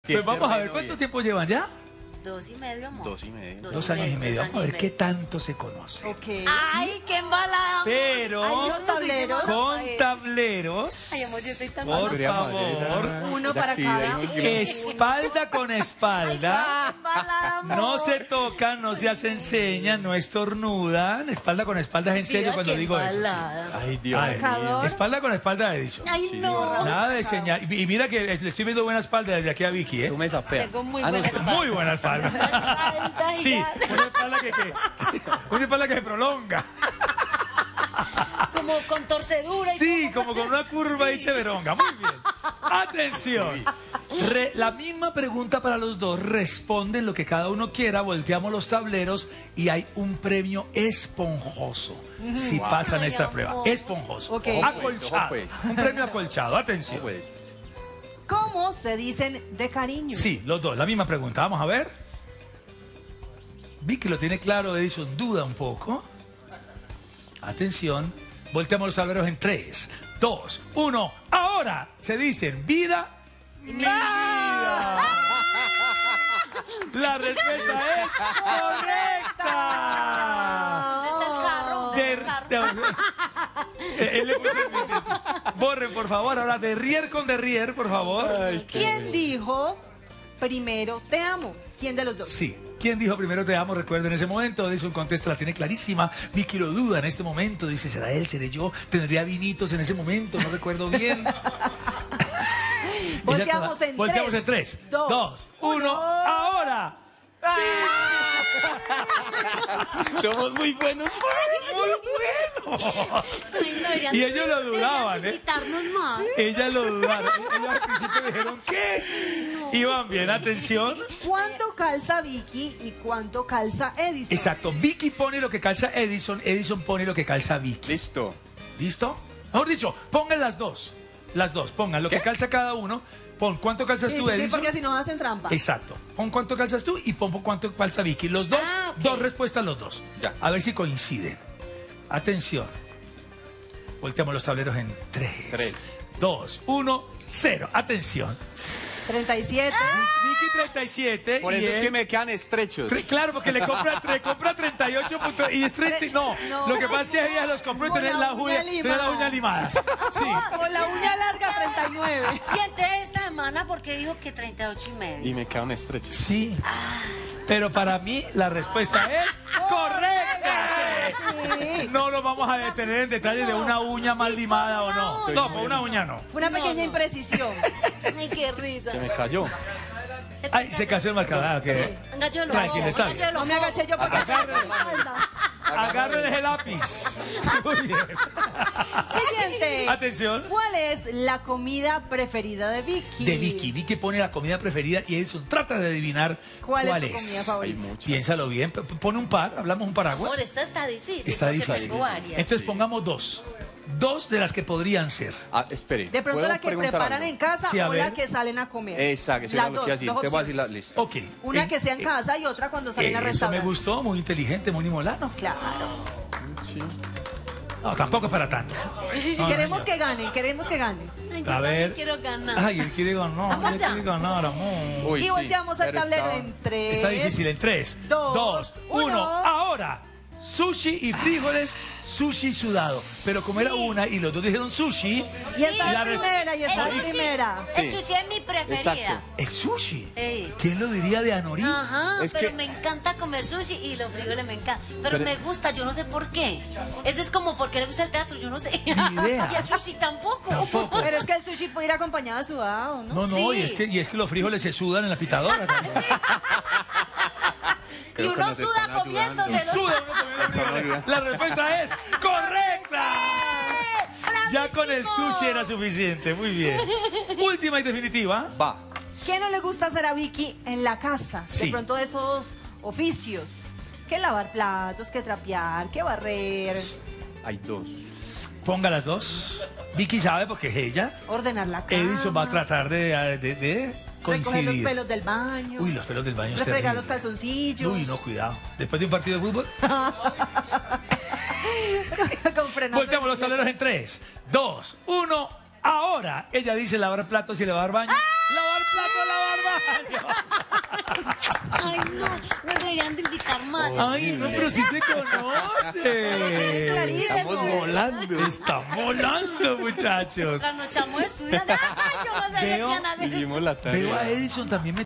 Pues vamos a ver, ¿cuánto tiempo llevan ya? 2 y medio, amor. 2 y medio. 2 años y medio. Vamos a ver qué tanto se conoce. Ok. Ay, qué embalada. Pero Hay unos tableros. con tableros, Ay, amor, yo estoy tan por Podríamos hacer favor, Uno para cada. espalda con espalda. embalada, amor. No se tocan, no se hacen señas, no estornudan. Espalda con espalda es en serio Mira cuando qué digo eso. Sí. embalada. Ay, Dios A ver, Marcador. espalda con espalda, Edison. Ay, no. Nada de señal. Y mira que le estoy viendo buena espalda desde aquí a Vicky, ¿eh? Tú me sapeas. Tengo muy Ah, no, buena usted- espalda. Muy buena espalda. Espalda Sí, gigante. una espalda que se prolonga. Como con torcedura. Sí, como con una curva y cheveronga. Muy bien. Atención. La misma pregunta para los dos. Responden lo que cada uno quiera. Volteamos los tableros y hay un premio esponjoso. Si pasan esta Ay, prueba. amor. Esponjoso. Ok. Acolchado. Ojo, pues. Un premio acolchado. Atención. Pues, ¿Cómo se dicen de cariño? Sí, los dos. La misma pregunta. Vamos a ver. Vicky lo tiene claro. Edison duda un poco. Atención. Volteamos los tableros en 3, 2, 1. Ahora se dicen vida. Mi vida. La respuesta es correcta. ¿Dónde está el carro? ¿Dónde está el carro? Él le puso el bici, sí. Borren, por favor. Ahora de Rier con de Rier, por favor. ¿Quién dijo primero te amo? ¿Quién de los dos? Sí. ¿Quién dijo primero te amo? Recuerden ese momento. Edison contesta, la tiene clarísima. Vicky lo duda en este momento. Dice, ¿será él? ¿Seré yo? ¿Tendría vinitos en ese momento? No recuerdo bien. Volteamos en Volteamos en 3, 2, 1. ¡Ahora! somos muy buenos. ¡Muy bueno! Ay, no, deberían- Y ellos lo dudaban, deberían invitarnos más. Ellas lo dudaron. Ellos al principio dijeron, ¿qué? Iban bien, atención. ¿Cuánto calza Vicky y cuánto calza Edison? Exacto. Vicky pone lo que calza Edison. Edison pone lo que calza Vicky. Listo. ¿Listo? Mejor dicho, pongan las dos. Las dos. Pongan lo que calza cada uno. Pon cuánto calzas Sí, tú, sí, sí, Edison. porque si no hacen trampa. Exacto. Pon cuánto calzas tú y pon cuánto calza Vicky. Los dos, Ah, ok. dos respuestas los dos. Ya. A ver si coinciden. Atención. Volteamos los tableros en 3, 2, 1, 0. Atención. 37. Vicky 37. Por y eso es él- que me quedan estrechos. Claro, porque le compra 38 puntos y es 30. No, No. lo que pasa es que ella los compró y Con tener la las uña uñas limadas. Sí. Con la uña larga, 39. Y entonces esta semana, ¿por qué dijo que 38 y medio? Y me quedan estrechos. Sí. Pero para mí la respuesta es correcta. Sí. No nos vamos a detener en detalles de una uña mal limada o no. Estoy No, por una uña no. Fue una pequeña imprecisión. Ay, qué risa. Se me cayó. Ay, se casó el marcador. Venga, yo lo Tranquilo, está venga, bien. yo lo No me agaché yo porque Agárrenle el lápiz. Muy bien. Siguiente. Atención. ¿Cuál es la comida preferida de Vicky? De Vicky. Vicky pone la comida preferida y Edison trata de adivinar ¿Cuál cuál es tu comida favorita? Hay muchas. Piénsalo bien. Pone un par. Hablamos un paraguas. Amor, esta está difícil. Está porque difícil. tengo varias. Entonces pongamos dos. Dos de las que podrían ser. Ah, espere. De pronto ¿puedo la que preguntar preparan algo? en casa Sí, a o la ver. que salen a comer. Exacto, eso Las era lo dos, que iba a decir. dos Te voy a decir la opciones. lista. Ok. Una que sea en casa y otra cuando salen a Eso me restaurar. gustó. Muy inteligente, muy molano. Claro. Sí. No, tampoco es para tanto. No, Queremos no, que ganen, queremos que ganen. Ay, yo A también ver. quiero ganar. Ay, él quiere ganar. Vamos Él ya. quiere ganar, amor. Uy, Y sí, volteamos al pero tablero estaba- en 3. Está difícil. En 3, 2, 1. Ahora. Sushi y frijoles, sushi sudado. Pero como era una y los dos dijeron sushi, Y esta la es primera, y esta El es sushi- primera. El Sí. sushi es mi preferida. Exacto. es sushi. Ey. ¿Quién lo diría de Anorí? Ajá, Es pero que- me encanta comer sushi y los frijoles me encantan. Pero Pero- me gusta, yo no sé por qué. Eso es como porque le gusta el teatro, yo no sé. Ni idea. Y el sushi tampoco. Tampoco. Pero es que el sushi puede ir acompañado de sudado, ¿no? No, no, Sí. y es que los frijoles se sudan en la pitadora también. Y Creo que uno nos suda están ayudando. Y comiéndose. sudan uno comiendo frijoles. La respuesta es correcta. Ya con el sushi era suficiente, muy bien. Última y definitiva. Va. ¿Qué no le gusta hacer a Vicky en la casa? Sí. De pronto esos oficios. Que lavar platos, que trapear, que barrer, Hay dos. Ponga las dos. Vicky sabe porque es ella. ordenar la cama. Edison va a tratar de recoger los coincidir. pelos del baño. Uy, los pelos del baño es refregar terrible. los calzoncillos. Uy, no, cuidado. Después de un partido de fútbol, Con frenazo. volteamos los tableros en 3, 2, 1. Ahora, ella dice lavar platos y lavar baño. Lavar platos, lavar baño. Ay, no, me deberían de invitar más. Ay, no, pero sí se conoce. Clarísimo. Estamos volando. Están volando, muchachos. Trasnochamos estudiando. Ay, yo no sabía Veo- que iban a hacer. Vivimos la tarde. Veo a Edison también